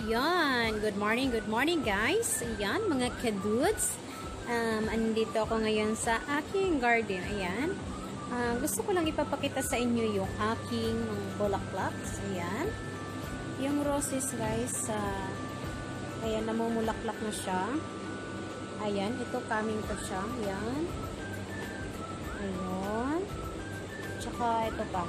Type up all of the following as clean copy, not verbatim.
Yan, good morning guys. Ayan, mga kadudes. Andito ako ngayon sa aking garden. Ayan. Gusto ko lang ipapakita sa inyo yung aking bulaklaks. Ayan. Yung roses guys, ayan, namumulaklak na siya. Ayan, ito coming to siya. Ayan. Ayun. Tsaka ito pa.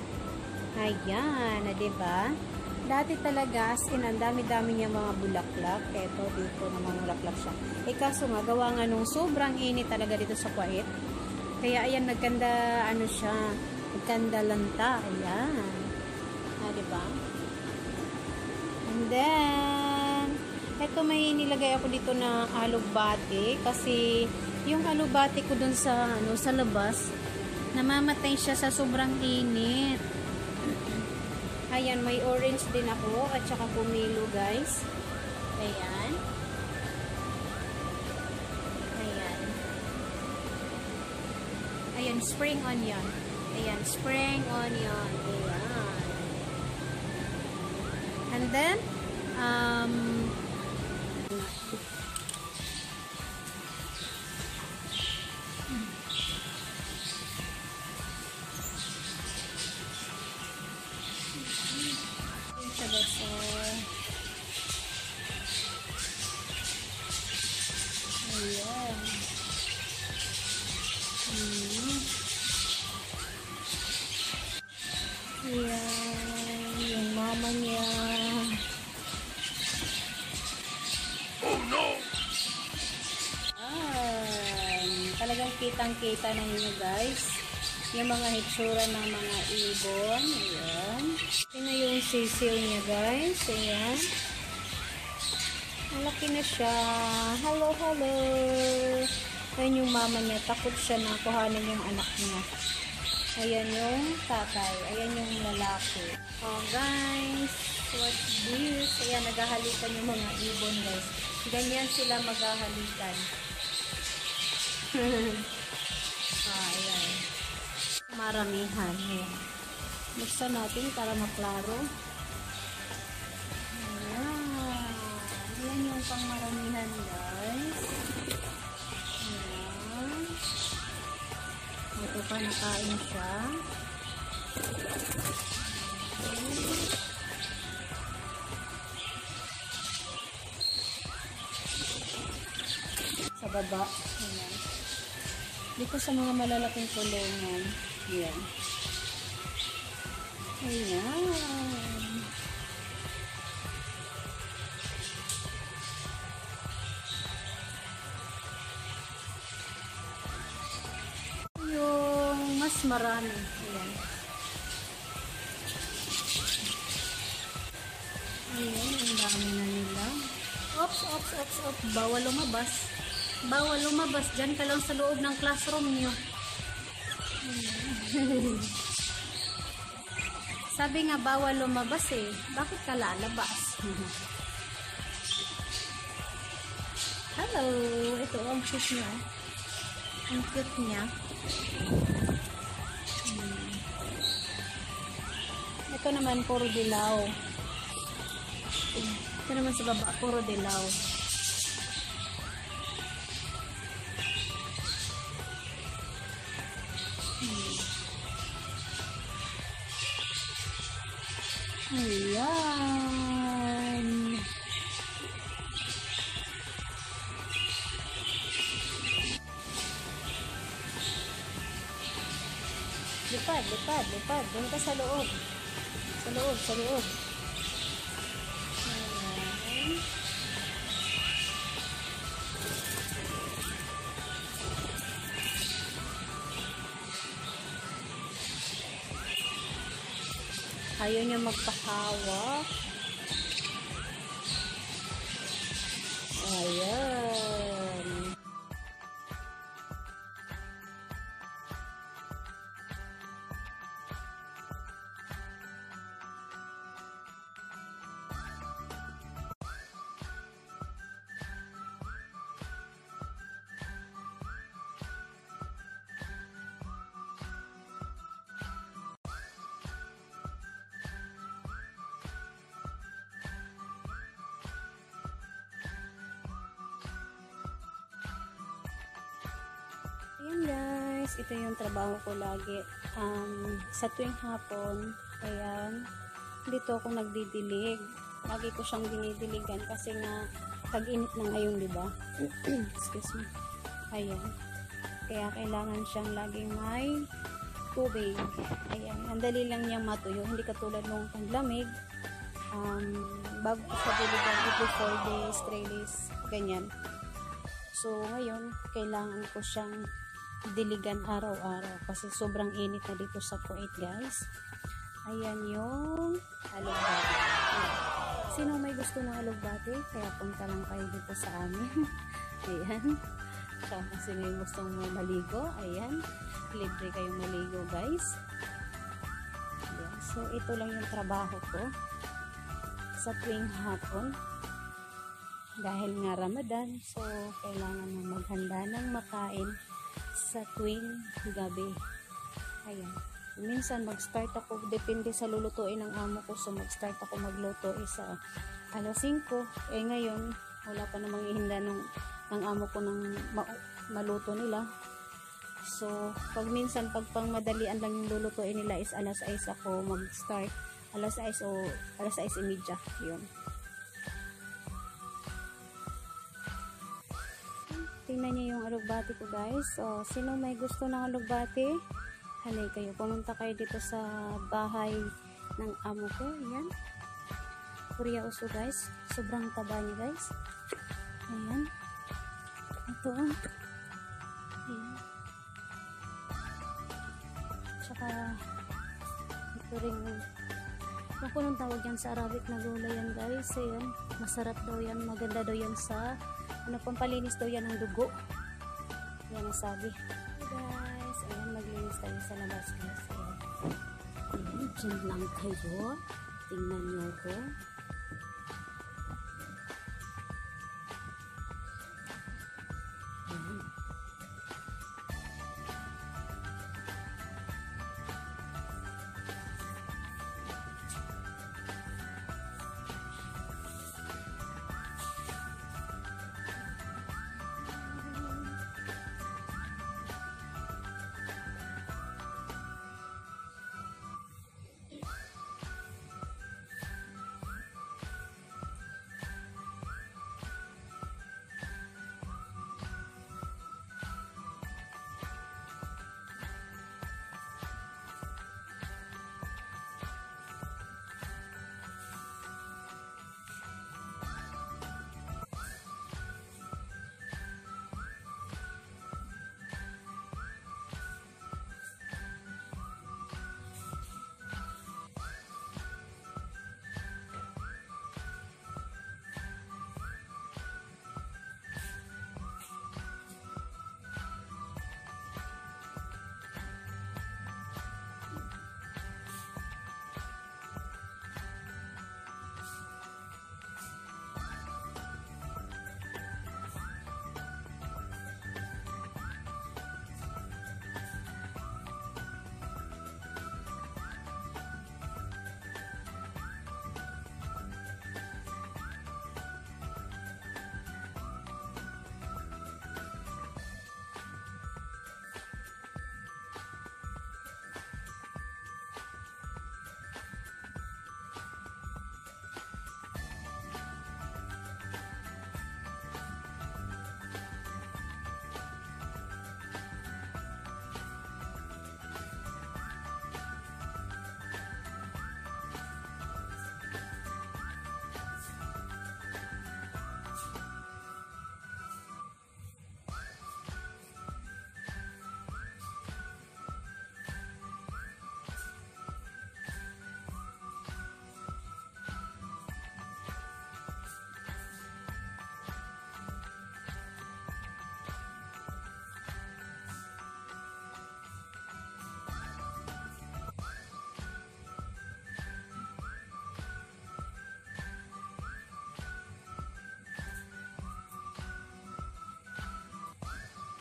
Ayan, diba? Dati talaga, as in, ang dami-dami niya mga bulaklak. Ito, dito namang bulaklak siya. Kaso nga, gawa nga nung sobrang init talaga dito sa Kuwait. Kaya, ayan, nagkanda, ano siya, nagkanda lanta. Ayan. Diba? And then, ito may nilagay ako dito na alugbati. Kasi, yung alugbati ko dun sa, sa labas, namamatay siya sa sobrang init. Ayan, may orange din ako at saka pumilo guys. Ayan. Ayan. Ayan, spring onion. Ayan, spring onion. Ayan. And then, ayan. Ayan, yung mama niya. Oh no! Talagang kitang-kita na niyo guys. Yung mga hitsura ng mga ibon. Ayan. Ito yung sisil niya guys. Ayan. Malaki na siya. Hello, hello. Ayan yung mama niya. Takot siya na kuhanin yung anak niya. Ayan yung tatay. Ayan yung lalaki. Oh guys. What's this? Ayan, naghahalikan yung mga ibon guys. Ganyan sila maghahalikan. Ayan. Maramihan. Ayan. Buksan natin para maklaro. Ayan yung pangmaramihan guys. Ayan. Ito pa, nakain siya. Sa baba. Ayan. Dito sa mga malalaking kulungan. Ayan. Ayan. Yung mas marami. Ayan. Ayan, ang dami na nila. Ops, ops, ops, ops. Bawal lumabas. Bawal lumabas. Diyan ka lang sa loob ng classroom niyo. Sabi nga bawal lumabas eh. Bakit ka lalabas? Hello! Ito ang cute niya. Ang cute niya. Ito naman puro dilaw. Ito naman sa baba puro dilaw. Ayan. Lipad, lipad, lipad. Doon ka sa loob. Sa loob, sa loob. Ayan. Ayaw niya magpahawak. Ayan. Ayan guys, ito yung trabaho ko lagi. Sa tuwing hapon, ayan, dito ako nagdidilig. Lagi ko siyang dinidiligan kasi nga tag-init na ngayon, di ba? Excuse me. Ayan. Kaya kailangan siyang laging may tubig. Ayan. Ang dali lang niyang matuyo. Hindi katulad nung panglamig. Bago ko sa diligan, ito 4 days, 3 days, ganyan. So, ngayon, kailangan ko siyang diligan araw-araw kasi sobrang init na dito sa Kuwait, guys. Ayan yung alugbati. Sino may gusto ng alugbati? Kaya punta lang kayo dito sa amin. Ayan. Saka sino yung gustong maligo? Ayan. Libre kayong maligo, guys. Ayan. So, ito lang yung trabaho ko sa tuwing hapon. Dahil nga Ramadan, so kailangan na maghanda ng makain sa tuwing gabi. Ayan. Minsan mag-start ako, depende sa lulutuin ng amo ko, so mag-start ako magluto sa alas 5. Ngayon, wala pa namang ihinda ng amo ko ng maluto nila. So, pag pang madalian lang yung lulutuin nila is alas 6 ako mag-start. Alas 6 o alas 6:30. Yun. Tingnan niyo yung alugbati ko, guys. So, sino may gusto ng alugbati? Halay kayo. Pumunta kayo dito sa bahay ng amo ko. Ayan. Korea uso, guys. Sobrang taba niya, guys. Ayan. Ito. Ayan. Tsaka, ito rin. Kung anong tawag yan sa Arabic na gulay yan, guys. Ayan. Masarap daw yan. Maganda daw yan sa pampalinis daw yan ng dugo. Yan ang sabi. Hey guys, ayan, maglinis tayo sa labas, guys. Ayan, dyan lang kayo. Tingnan nyo ko. Ayan.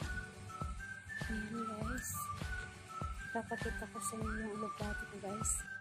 Ayan, guys. Papakita ko sa inyo yung alugbati ko, guys.